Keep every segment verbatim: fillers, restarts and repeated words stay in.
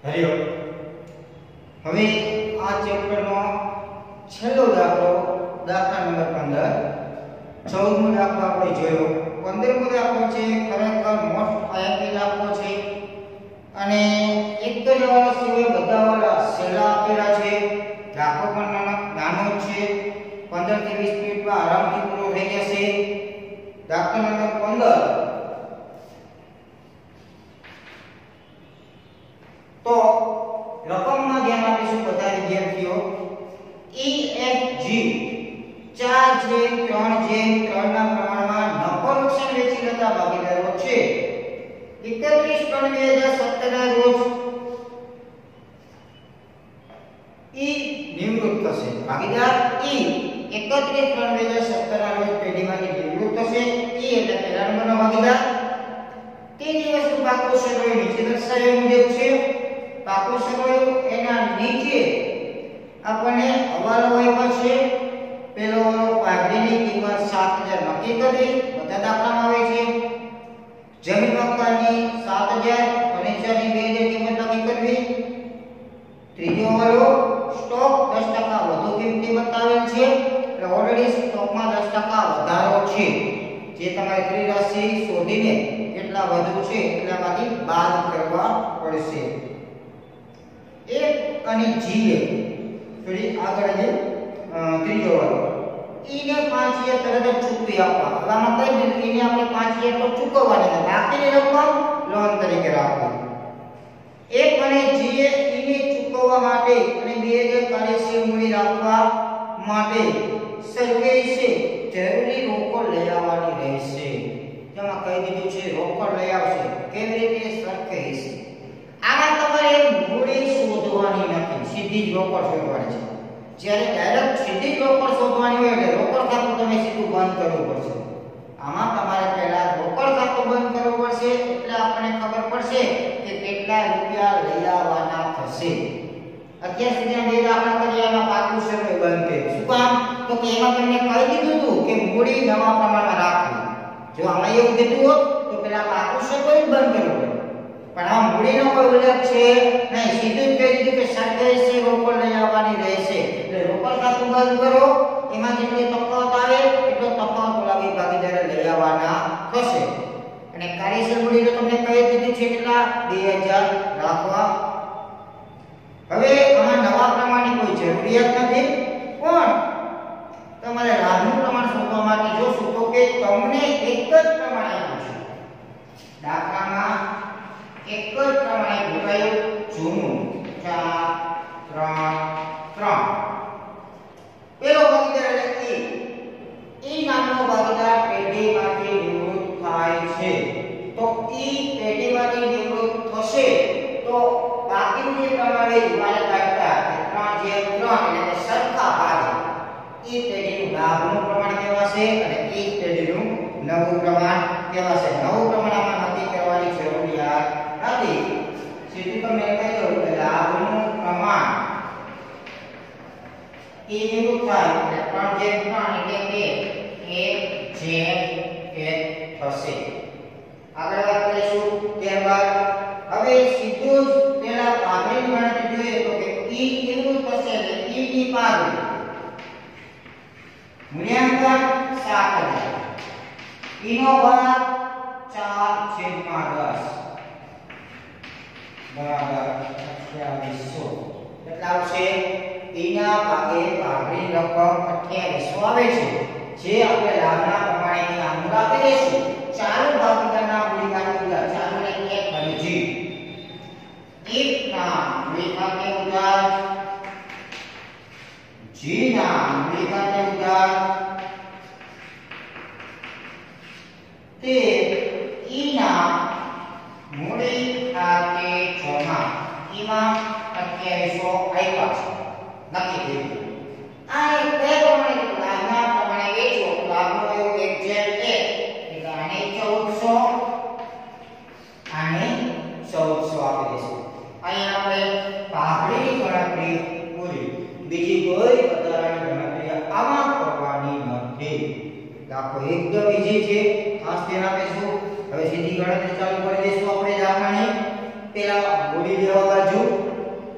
હરિયો હવે આ ચેપ્ટરનો છેલ્લો દાખલો દાખલા નંબર પંદર ચૌદ મો દાખલો આપણે જોયો પંદર મો દાખલો છે ખરેખર મોસ્ટ આઈએમપી દાખલો છે અને એક જ વાળા સિવાય બધા વાળા છેલ્લા આપેલા છે દાખલો પણ નાનો છે પંદર થી વીસ મિનિટમાં આરામથી પૂરો થઈ જશે દાખલા નંબર પંદર તો રકમમાં ધ્યાન આપીશું બધા વિદ્યાર્થીઓ E F G ચાર જે ત્રણ જે ત્રણ ના પ્રમાણમાં નફો નુકસાન વેચી લેતા ભાગીદારો છે એકત્રીસ ત્રણ બે હજાર સત્તર ના રોજ E નિવૃત્ત થશે ભાગીદાર E એકત્રીસ ત્રણ બે હજાર સત્તર ના રોજ પેઢીમાંથી નિવૃત્ત થશે E એટલે પહેલા નંબરનો ભાગીદાર તે દિવસનું પાકું સરવાળો નીચે દર્શાવ્યા મુજબ છે પાકું સરવાળો એના નીચે આપણને હવાલો આપ્યો છે પેલો પાઘડીની કિંમત સાત હજાર નક્કી કરી બધા દાખલામાં આવે છે જમીન મકાનની સાત હજાર ફર્નિચરની બે હજાર કિંમત નક્કી કરવી ત્રીજો હવાલો સ્ટોક દસ ટકા વધુ કિંમતી બતાવેલ છે એટલે ઓલરેડી સ્ટોકમાં દસ ટકા વધારો છે જે તમારે ત્રિરાશિ શોધીને કેટલા વધુ છે એટલામાંથી બાદ કરવા પડશે એક અને જી એ થોડી આગળ જે ત્રીજો વાળો ઈ ને પાંચ હજાર તરત જ ચૂકવી આપવા આમાં કઈ રીતે ઈ ને આપણે પાંચ હજાર તો ચૂકવવાની છે બાકીની રકમ લોન તરીકે રાખવી એક અને જી એ ઈ ને ચૂકવવા માટે અને બે હજાર કાર્યશીલ મૂડી રાખવા માટે સર્વિસે જરૂરી રોકડ લઈ આવવાની રહેશે જેમાં કહી દીધું છે રોકડ લઈ આવશે કેવી રીતે સરખેજ આમાં તમારે મૂડી શોધવાની નથી સીધી જ રોકડ શોધવાની છે જ્યારે ડાયરેક્ટ સીધી જ રોકડ શોધવાની હોય એટલે રોકડ ખાતું તમે સીધું બંધ કરવું પડશે આમાં તમારે પહેલા રોકડ ખાતું બંધ કરવું પડશે એટલે આપણને ખબર પડશે કે કેટલા રૂપિયા લઈ આવવાના થશે અત્યાર સુધી બે દાખલા કર્યા એમાં પાકું સરવાળો બંધ કર્યું શું કામ તો કે એમાં તમને કહી દીધું હતું કે મૂડી નવા પ્રમાણમાં રાખવી જો આમાં એવું કીધું હોત તો પેલા પાકું સરવાળો બંધ કરવું પણ આ મૂડીનો કોઈ ઉલ્લેખ છે નહીં સીધું જ કહી દીધું કે સરખેજ રોકડ લઈ આવવાની રહેશે એટલે રોકડ ખાતું બંધ કરો એમાં જેટલી તફાવત આવે એટલો તફાવત ઓલા ભાગીદારે લઈ આવવાના થશે અને કાર્યશીલ મૂડી તો તમને કહી દીધું છે કેટલા બે હજાર રાખવા હવે આમાં નવા પ્રમાણની કોઈ જરૂરિયાત નથી પણ તમારે લાભનું પ્રમાણ શોધવા માટે જોશું તો કે તમને એક જ પ્રમાણ આપ્યું છે દાખલામાં એક જ પ્રમાણે ભૂલાયું જૂનું ચાર ત્રણ ત્રણ પેલો ભાગીદાર એટલે E E નામનો ભાગીદાર પેઢીમાંથી નિવૃત્ત થાય છે તો E પેઢીમાંથી નિવૃત્ત થશે તો બાકીનું જે પ્રમાણે દિવાલે કાઢતા ત્રણ જે ત્રણ એટલે સરખા ભાગે E પેઢીનું લાભનું પ્રમાણ કહેવાશે અને E પેઢીનું નવું પ્રમાણ કહેવાશે નવું પ્રમાણમાં નક્કી કરવાની જરૂરિયાત નથી સીધું તમને કહી દઉં કે લાભનું પ્રમાણ E નિવૃત્ત થાય એટલે ત્રણ જે ત્રણ એટલે કે એક જે એક થશે આગળ વાત કરીશું ત્યારબાદ હવે સીધું જ પેલા પાઘડીની ગણતરી જોઈએ તો કે E નિવૃત્ત થશે એટલે E ની પાઘડી મૂલ્યાંકન સાત હજાર E નો ભાગ ચાર છેદમાં દસ બરાબર અઠ્યાવીસો કેટલા આવશે E ના ભાગે પાઘડીની રકમ અઠ્યાવીસો આવે છે જે આપણે લાભના પ્રમાણેની આનું રાખી દઈશું ચાલુ ભાગીદારના મૂડી ખાતે ઉધાર ચાલુ ને એક અને જી એક ના મૂડી ખાતે ઉધાર જી ના મૂડી ખાતે ઉધાર તે E ના મૂડી ખાતે જમા એમાં અઠ્યાવીસો આપ્યા છે નક્કી થયું આ એક બે પ્રમાણે લાભના પ્રમાણે વેચો લાભનો એવો એક જેમ એક એટલે આને ચૌદસો આને ચૌદસો આપી દઈશું અહીંયા આપણે પાઘડીની ગણતરી પૂરી બીજી કોઈ વધારાની ગણતરી આમાં કરવાની નથી દાખલો એકદમ ઈઝી છે ખાસ ધ્યાન આપીશું હવે સીધી ગણતરી ચાલુ કરી દઈશું આપણે દાખલાની પેલા મૂડી લેવા બાજુ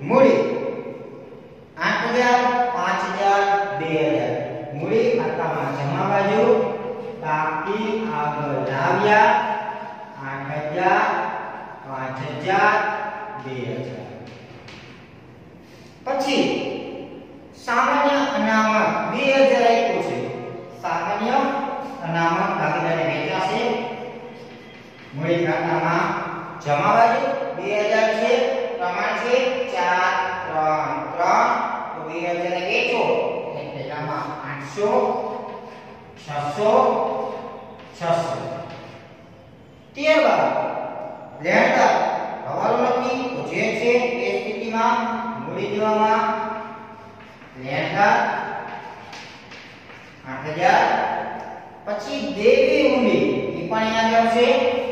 મૂડી આઠ હજાર, પાંચ હજાર, બે હજાર. મૂડી ખાતામાં જમા બાજુ, બાકી આગળ લાવ્યા આઠ હજાર, પાંચ હજાર, બે હજાર. પછી સામાન્ય અનામત બે હજાર આપ્યું છે. સામાન્ય અનામત ભાગીદારને વેચાશે. મૂડી ખાતામાં જમા બાજુ બે હજાર છે, પ્રમાણ છે ચાર, ત્રણ, ત્રણ. તો બે હજાર ને વેચો એટલે આમાં આઠસો, છસો, છસો. ત્યારબાદ લેણદાર હવાલો લખી તો જે છે એ સ્થિતિમાં મૂડી દેવામાં લેણદાર આઠ હજાર. પછી દેવી ઊંડી એ પણ યાદ આવશે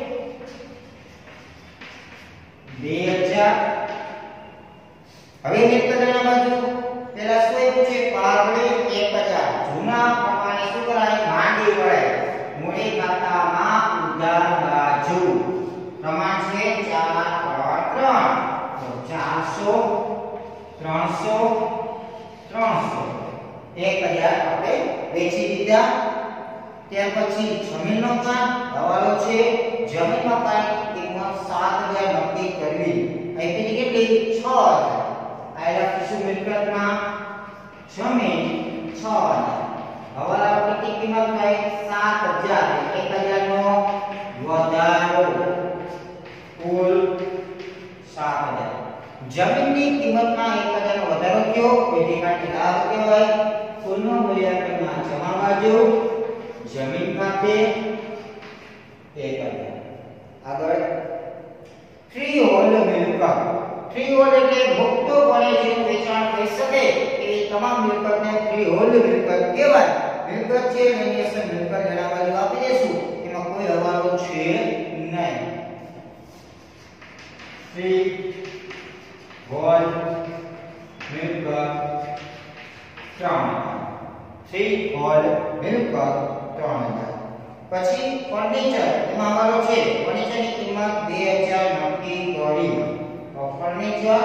બે હજાર. હવે મિલકતના બાજુ પેલા શું આપ્યું છે? પાઘડી એક હજાર. જૂના પ્રમાણે શું કરાય? માંડી વળાય. મૂડી ખાતામાં ઉધાર બાજુ પ્રમાણ છે ચાર, ત્રણ, ત્રણ. તો ચારસો, ત્રણસો, ત્રણસો. એક હજાર આપણે વેચી દીધા. ત્યાર પછી જમીન મકાન હવાલો છે. જમીન મકાનની કિંમત સાત હજાર નક્કી કરવી. આઈપી કેટલી? છ હજાર. આ લખીશું મિલકતમાં જમીન છ હજાર. હવાલા કેટલી કિંમત થાય? સાત હજાર. એક હજાર નો વધારો, કુલ સાત હજાર. જમીનની કિંમતમાં એક હજાર નો વધારો થયો પેઢી કાઢી લાભ કહેવાય. કુલનો મૂલ્યાંકનમાં જમા બાજુ જમીન ખાતે એક હજાર. આગળ ફ્રી હોલ્ડ મિલકત. ફ્રી હોલ્ડ એટલે મુક્તપણે જેનું વેચાણ થઈ શકે એવી તમામ મિલકતને ફ્રી હોલ્ડ મિલકત કહેવાય. મિલકત છે એની અસર મિલકત એના બાજુ આપી દેશું. એમાં કોઈ હવાલો છે નહીં. ફ્રી હોલ્ડ મિલકત ત્રણ. ફ્રી હોલ્ડ મિલકત ત્રણ હજાર. પછી ફર્નિચર એમાં હવાલો છે. ફર્નિચરની કિંમત બે હજાર નક્કી કરી. તો ફર્નિચર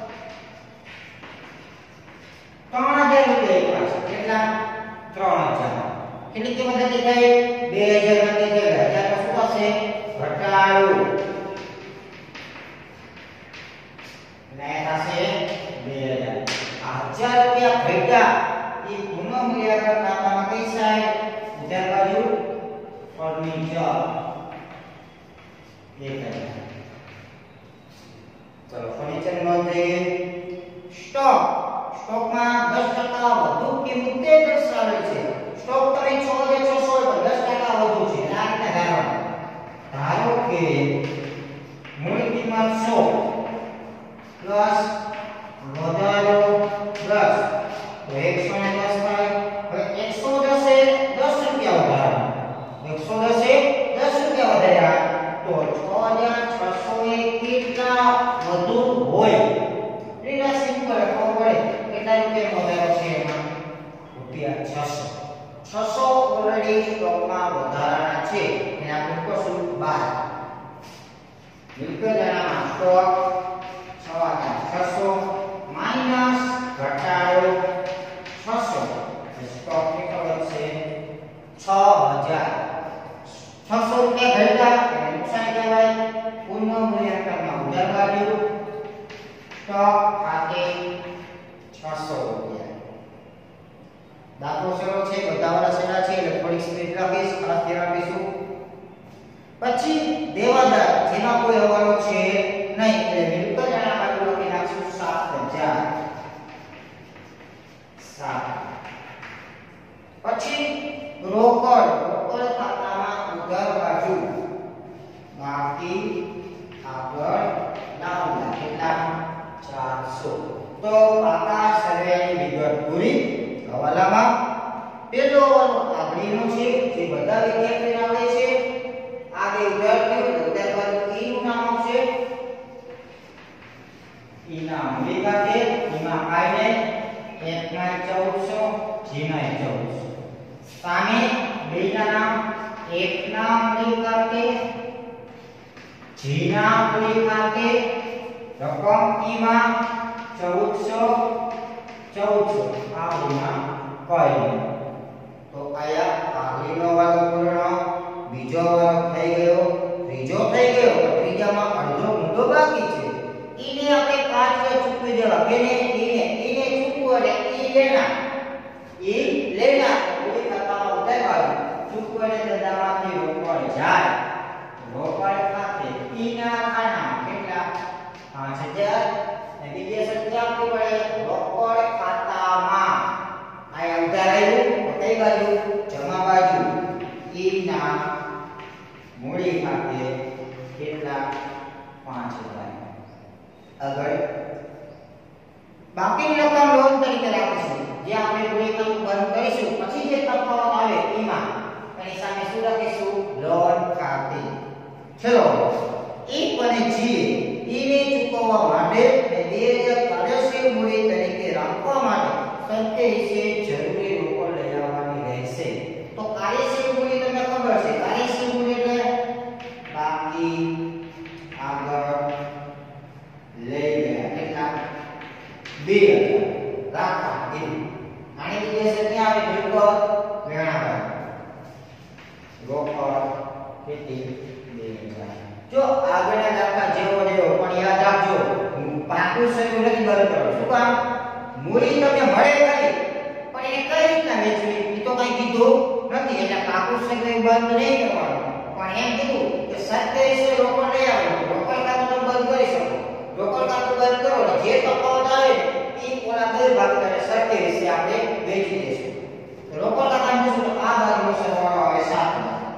ત્રણ હજાર રૂપિયા આપ્યા છે. કેટલા? ત્રણ હજાર. કેટલી કિંમત નક્કી થઈ? બે હજાર નક્કી થઈ. હજાર તો શું થશે? ઘટાડો. ને થશે બે હજાર. આ હજાર રૂપિયા ઘટ્યા એ પુનઃ મૂલ્યાંકન ખાતામાં કઈ સાઈડ? ઉધાર બાજુ ફર્નિચર એક હજાર. ચલો ફર્નિચર નોંધ લઈએ. સ્ટોક. સ્ટોકમાં દસ ટકા વધુ કિંમતે દર્શાવે છે. સ્ટોક તમે છ હજાર છસો પર દસ ટકા વધુ છે. આ રીતના ધારવાનું. ધારો કે મૂળ કિંમત સો પ્લસ વધારો દસ તો એકસો ને દસ થાય. હવે એકસો દસ એ દસ રૂપિયા વધારો. એકસો દસ એ દસ રૂપિયા વધાર્યા તો છ હજાર છસો એક કેટલા વધુ હોય? રીલા સિમ્પલ ખબર પડે કેટલા રૂપિયા વધારો છે એમાં? રૂપિયા છસો. છસો ઓલરેડી સ્ટોકમાં વધારાના છે એને આપણે કરશું બાર. મિલકતના સ્ટોક છ હજાર છસો માઈનસ ઘટાડો છસો. સ્ટોક કેટલો છે? છ હજાર. છસો રૂપિયા ઘટ્યા એટલે નુકસાન કહેવાય. પુનઃ મૂલ્યાંકનમાં ઉધાર બાજુ સ્ટોક ખાતે છસો રૂપિયા. દાખલો સરળ છે. બધા વાળા સેના છે એટલે થોડીક સ્પીડ રાખીશ. ખાસ ધ્યાન આપીશું. પછી દેવાદાર જેના કોઈ હવાલો છે નહીં એટલે મિલકતના બાજુ લખી નાખશું સાત હજાર. સાત. પછી રોકડ. રોકડ ખાતામાં ઉધાર બાજુ બાકી આગળ લાવવા કેટલા? ચારસો. તો પાકા સર્વેની વિગત પૂરી. હવાલામાં પેલો હવાલો આગળનો છે જે બધા વિદ્યાર્થીઓને આવડે છે. આ બે વિદ્યાર્થીઓ ઉધાર બાજુ ઈ નું નામ આવશે. ઈ ના મૂડી ખાતે ઈમાં આઈ ને એક ના ચૌદસો જી ના ચૌદસો. સામે બે ના નામ એક ના મૂડી ખાતે જી ના મૂડી ખાતે રકમ ઈમાં ચૌદસો ચૌદસો આમાં કઈ નહીં. તો આયા આગળનો વાળો પૂર્ણ, બીજો વાળો થઈ ગયો, ત્રીજો થઈ ગયો, તો ત્રીજામાં અડધો ઊંધો બાકી છે. ઈને આપણે પાંચ વે ચૂકવી દેવા. કેને? ઈને ઈને ચૂકવો એટલે ઈ લેના ઈ લેના પૂરી ખાતામાં ઉતારવાનું. ચૂકવો એટલે ધંધામાંથી રોકડ જાય. રોકડ ખાતે ઈના ખાનામાં કેટલા? પાંચ હજાર. અને બીજી સંખ્યા આપવી પડે રોકડ ખાતામાં. આયા ઉધાર આવ્યું કઈ બાજુ? જમા બાજુ. ઈના મૂડી ખાતે કેટલા? પાંચ હજાર. આગળ બાકીની રકમ લોન તરીકે રાખીશું. જે આપણે મૂડી ખાતું બંધ કરીશું પછી જે તફાવત આવે એમાં એની સામે શું રાખીશું? લોન ખાતે. ચલો ઈ અને જી ઈને ચૂકવવા માટે અને બે હજાર કાર્યશીલ મૂડી તરીકે રાખવા માટે સંતે વિશે જરૂરી રોકડ લઈ આવવાની રહેશે. તો કાર્યશીલ મૂડી તમને ખબર છે. કાર્યશીલ મૂડી એટલે બાકી આગળ લઈ ગયા કેટલા? બે હજાર રાખવા દીધું. આની બીજી સંખ્યા આવે મિલકત વેણાવા રોકડ કેટલી? બે હજાર. જો આગળના દાખલા જેવો જેવો પણ યાદ રાખજો પાકું શરૂ નથી બંધ કરો. શું કામ? મૂડી તમને મળે ખરી પણ એને કઈ રીતના વેચવી એ તો કઈ કીધું નથી. એટલે પાકું શરૂ બંધ નહીં કરવાનું. પણ એમ કીધું કે સત્યાવીસો રોકડ લઈ આવો. રોકડ ખાતું તમે બંધ કરી શકો. રોકડ ખાતું બંધ કરો એટલે જે તફાવત આવે એ ઓલા બે ભાગીદારે સત્યાવીસો આપણે વેચી દેશું. રોકડ ખાતામાં જોશું તો આ બાજુનો સરવાળો આવે સાત.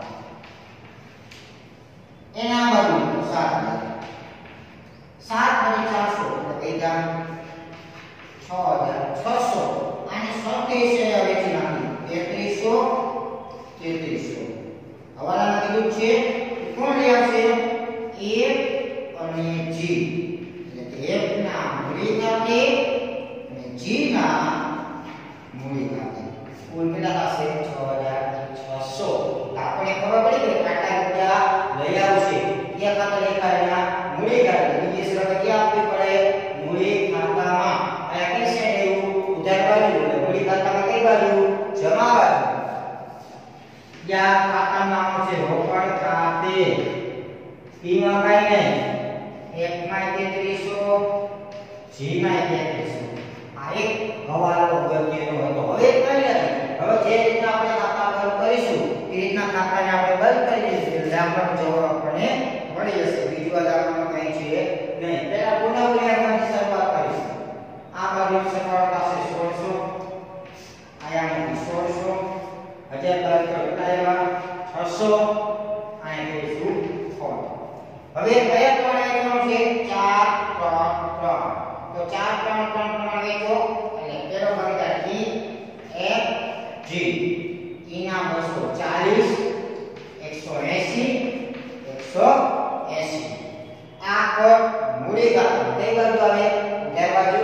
એના બાજુ સાત સાત અને ચારસો એટલે કઈદા છ હજાર છસો. અને સત્યાવીસો વેચી નાખી તેત્રીસો તેત્રીસો. હવાલામાં કીધું છે કોણ લઈ આવશે? એફ અને જી. એટલે એફ ના મૂડી ખાતે અને જી ના મૂડી ખાતે કુલ કેટલા થશે? છ હજાર છસો. આપણે ખબર પડી કે આટલા રૂપિયા લઈ આવશે. ક્યાં ખાતે લખ્યા? એના મૂડી ખાતે. બીજી શરત ક્યાં આપવી પડે? મૂડી ખાતામાં. આ કઈ સાઈડ એવું? ઉધાર બાજુ. એટલે મૂડી ખાતામાં કઈ બાજુ? જમા બાજુ. ક્યાં ખાતામાં આવશે? રોકડ ખાતે. ઈ માં કઈ નહીં. એક માં તેત્રીસો, જી માં તેત્રીસો. આ એક હવાલો ગતિનો હતો. હવે કઈ નથી. હવે જે રીતના આપણે ખાતા બંધ કરીશું એ રીતના ખાતાને આપણે બંધ કરી દઈશું એટલે આપણને જવાબ આપણને મળી જશે. બીજું ઉદાહરણમાં કઈ છે નહીં. પહેલા પુનઃમૂલ્યાંકનની શરૂઆત કરીશું. આ બાજુનો સરવાળો થશે સોળસો. આયામાંથી સોળસો. હજાર તારીખ કેટલા આવ્યા? છસો. આયા કરીશું સોળ. હવે કયા ત્રણ આઈટમો છે? ચાર ત્રણ ત્રણ. તો ચાર ત્રણ ત્રણ પ્રમાણે વેચો એટલે પેલો ભાગીદાર ઈ એફ જી. ઈ ના બસો ચાલીસ, એકસો એંસી, એકસો એંસી. આ કોડ મૂડી ખાતું કઈ બાજુ આવે? ઉધાર બાજુ.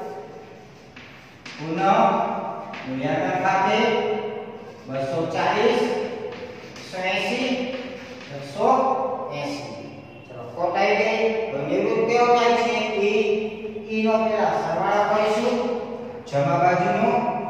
પુનઃ મૂલ્યાંકન ખાતે બસો ચાલીસ, એકસો એંસી, એકસો એંસી. ચલો કોટ આવી ગઈ. તો નિવૃત્ત કેવો થાય છે? ઈ ઈ નો પેલા સરવાળો કરીશું. જમા બાજુનો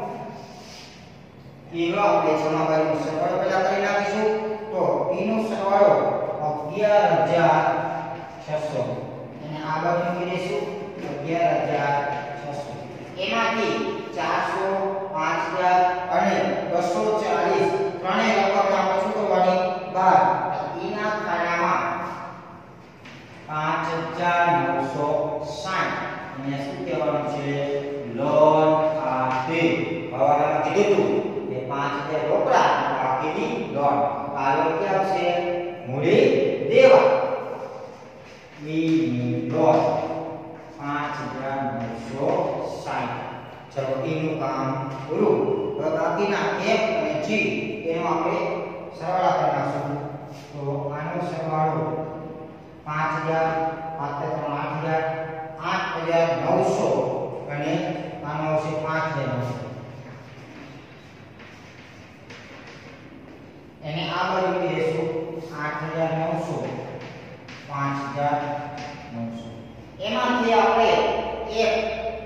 ઈ નો આપણે જમા બાજુનો સરવાળો પેલા કરી નાખીશું. તો ઈ નો સરવાળો અગિયાર હજાર છસો. અને આ બાજુ મૂકી દઈશું અગિયાર હજાર છસો. એમાંથી ચારસો, પાંચ હજાર અને બસો ચાલીસ ત્રણેય રકમ આપણે શું કરવાની? બાર. ઈ ના ખાનામાં પાંચ હજાર નવસો સાઠ. અને શું કહેવાનું છે? લોન ખાતે. હવાલામાં કીધું હતું કે પાંચ હજાર રોકડા બાકીની લોન. આ લોન ક્યાં આવશે? મૂડી દેવા. ઈ ની લોન પાંચ હજાર નવસો સાઠ. ચલો ઈ નું કામ પૂરું. હવે બાકીના એફ અને જી એનો આપણે સરવાળા કરી નાખશું. તો આનો સરવાળો પાંચ હજાર, પાંચ ત્રણ આઠ હજાર, આઠ હજાર નવસો અને આનો આવશે પાંચ હજાર નવસો. એને આ બાજુ મૂકી દઈશું આઠ હજાર નવસો, પાંચ હજાર નવસો. એમાંથી આપણે એક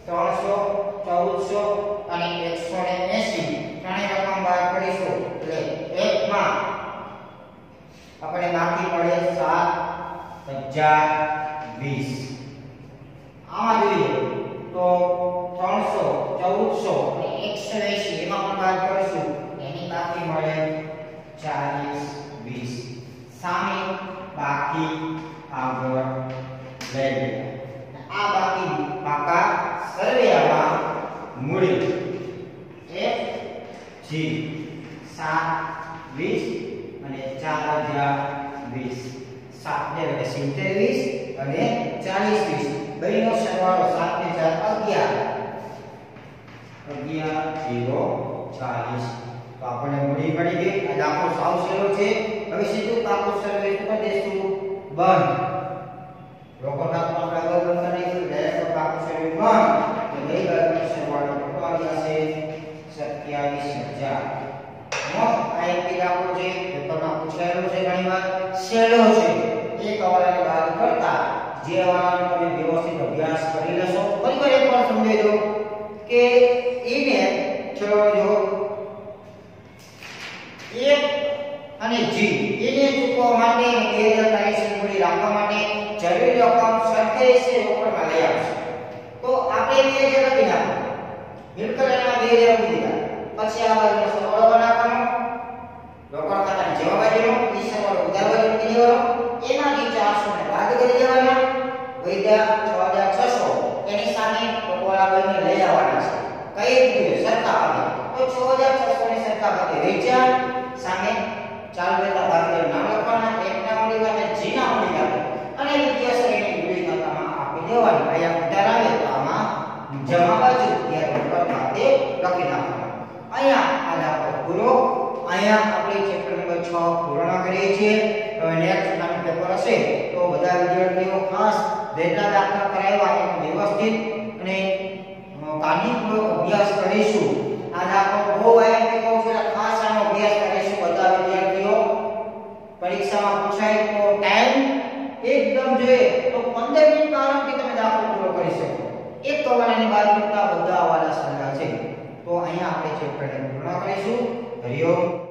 ત્રણસો, ચૌદસો અને એકસો એંસી ત્રણેય રકમ બાદ કરીશું એટલે એક માં આપણે બાકી મળે સાત હજાર વીસ. આમાં જોઈએ તો ત્રણસો, ચૌદસો અને એકસો એંસી એમાં પણ બાદ કરીશું એની બાકી મળે ચાલીસ, વીસ. સામે બાકી આગળ લઈ ગયા. આ બાકી પાકા સરવૈયામાં મૂડી એક જી સાત, વીસ અને ચાર હજાર વીસ. સાત ને સિત્તેર વીસ અને ચાલીસ વીસ બેનો સરવાળો સાત ને ચાર અગિયાર. અગિયાર જીરો ચાલીસ. તો આપણે મૂડી મળી ગઈ. આ દાખલો સાવ સહેલો છે. હવે સીધું પાકું સરવૈયું કરી દઈશું બંધ. રોકડ દાખલો આપણે આગળ બંધ કરીશું ડાયરેક્ટ પાકું સરવૈયું બંધ. તો બે બાજુનો સરવાળો કેટલો આવી જશે? સત્યાવીસ હજાર. મોસ્ટ આઈએમપી દાખલો છે. પેપરમાં પૂછાયેલો છે ઘણીવાર. સહેલો છે. એક હવાલાને બાદ કરતા જે હવાલાનો તમે વ્યવસ્થિત અભ્યાસ કરી લેશો. ફરીવાર એકવાર સમજાવી દો કે એને ચલો જો એક અને જી એને ચૂકવવા માટે બે હજાર તારીખ મૂડી રાખવા માટે જરૂરી રકમ સરખેજથી રોકડમાં લઈ આવશે. તો આપણે બે હજાર લખી નાખો. મિલકતના બે હજાર મૂકી દીધા. પછી આ બાજુનો સરવાળો બનાવવાનો. રોકડ ખાતાની જમા બાજુનો ઈ સરવાળો ઉધાર બાજુ મૂકી દેવાનો. એમાંથી ચારસો ને બાદ કરી દેવાના. વૈધા છ હજાર છસો એની સામે રોકવાળા બંને લઈ આવવાના છે. કઈ રીતે સરખા ભાગે? તો છ હજાર છસો ને સરખા ભાગે વેચાણ સામે ચાલુ રહેતા ભાગીદાર નામ લખવાના. એકના મૂડી ખાતે જીના મૂડી ખાતે અને દ્વિતીય શ્રેણી મૂડી ખાતામાં આપી દેવાની. અહીંયા ઉધાર આવે તો આમાં જમા બાજુ ત્યારે રોકડ ખાતે લખી નાખવાનું. અહીંયા આ દાખલો પૂરો. અહીંયા આપણે ચેપ્ટર નંબર છ પૂર્ણ કરીએ છીએ. હવે નેક્સ્ટ નાનું પેપર હશે તો બધા વિદ્યાર્થીઓ ખાસ જેટલા દાખલા કરાવ્યા એનો વ્યવસ્થિત અને કાળજીપૂર્વક અભ્યાસ કરીશું. આ દાખલો બહુ આઈએમપી કહું છું એટલે ખાસ આનો અભ્યાસ કરીશું બધા વિદ્યાર્થીઓ. પરીક્ષામાં પૂછાય તો ટાઈમ એકદમ જોઈએ તો પંદર મિનિટ આરામથી તમે દાખલો પૂરો કરી શકો. એક કવાલાની બાદ કરતા બધા હવાલા સરખા છે. તો અહીંયા આપણે ચેપ્ટરને પૂર્ણ કરીશું. હરિઓમ.